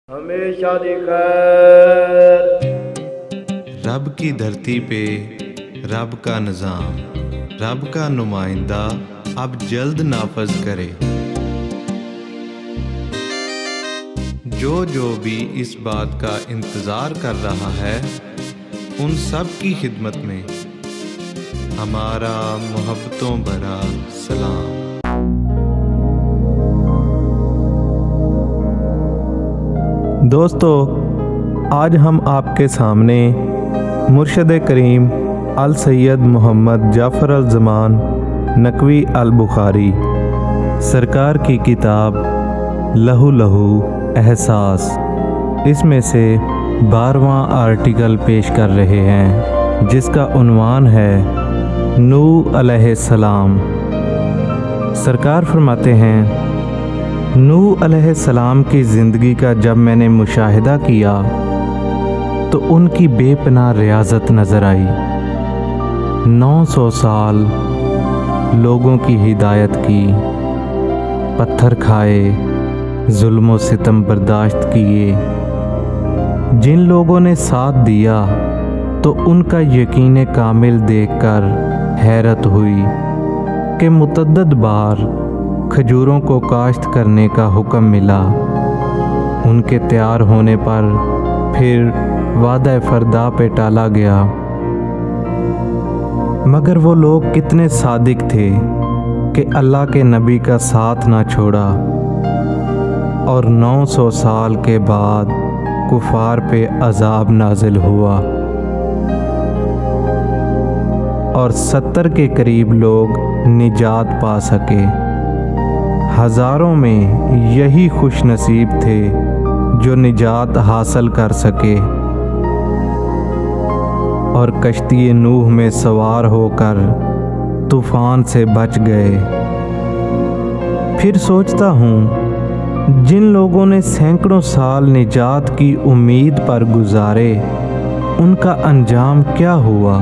ہمیشہ دی خیر۔ رب کی دھرتی پہ رب کا نظام، رب کا نمائندہ اب جلد نافذ کرے۔ جو بھی اس بات کا انتظار کر رہا ہے، ان سب کی خدمت میں ہمارا محبتوں بھرا سلام۔ دوستو، آج ہم آپ کے سامنے مرشد کریم السید محمد جعفر الزمان نقوی البخاری سرکار کی کتاب لہو لہو احساس، اس میں سے 12واں آرٹیکل پیش کر رہے ہیں، جس کا عنوان ہے نوح علیہ السلام۔ سرکار فرماتے ہیں، نوح علیہ السلام کی زندگی کا جب میں نے مشاہدہ کیا تو ان کی بے پناہ ریاضت نظر آئی۔ 900 سال لوگوں کی ہدایت کی، پتھر کھائے، ظلم و ستم برداشت کیے۔ جن لوگوں نے ساتھ دیا تو ان کا یقین کامل دیکھ کر حیرت ہوئی کہ متعدد بار کھجوروں کو کاشت کرنے کا حکم ملا۔ ان کے تیار ہونے پر پھر وعدہ فردا پہ ٹالا گیا، مگر وہ لوگ کتنے صادق تھے کہ اللہ کے نبی کا ساتھ نہ چھوڑا، اور 900 سال کے بعد کفار پہ عذاب نازل ہوا اور 70 کے قریب لوگ نجات پا سکے۔ ہزاروں میں یہی خوش نصیب تھے جو نجات حاصل کر سکے اور کشتی نوح میں سوار ہو کر طوفان سے بچ گئے۔ پھر سوچتا ہوں، جن لوگوں نے سینکڑوں سال نجات کی امید پر گزارے، ان کا انجام کیا ہوا؟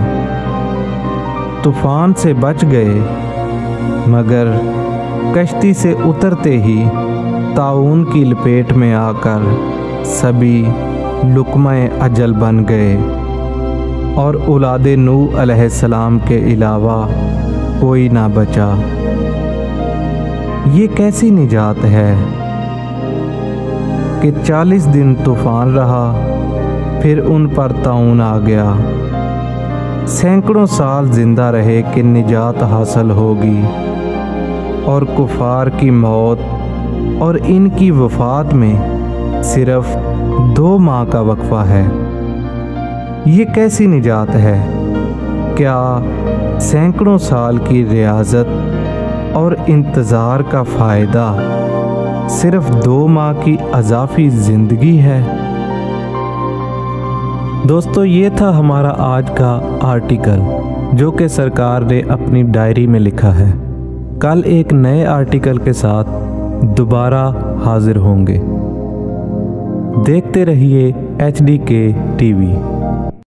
طوفان سے بچ گئے، مگر کشتی سے اترتے ہی طاعون کی لپیٹ میں آ کر سبھی لقمہ اجل بن گئے، اور اولاد نوح علیہ السلام کے علاوہ کوئی نہ بچا۔ یہ کیسی نجات ہے کہ 40 دن طوفان رہا، پھر ان پر طاعون آ گیا، سینکڑوں سال زندہ رہے کہ نجات حاصل ہوگی، اور کفار کی موت اور ان کی وفات میں صرف 2 ماہ کا وقفہ ہے۔ یہ کیسی نجات ہے؟ کیا سینکڑوں سال کی ریاضت اور انتظار کا فائدہ صرف 2 ماہ کی اضافی زندگی ہے؟ دوستو، یہ تھا ہمارا آج کا آرٹیکل جو کہ سرکار نے اپنی ڈائری میں لکھا ہے۔ کل ایک نئے آرٹیکل کے ساتھ دوبارہ حاضر ہوں گے۔ دیکھتے رہیے HD کے TV۔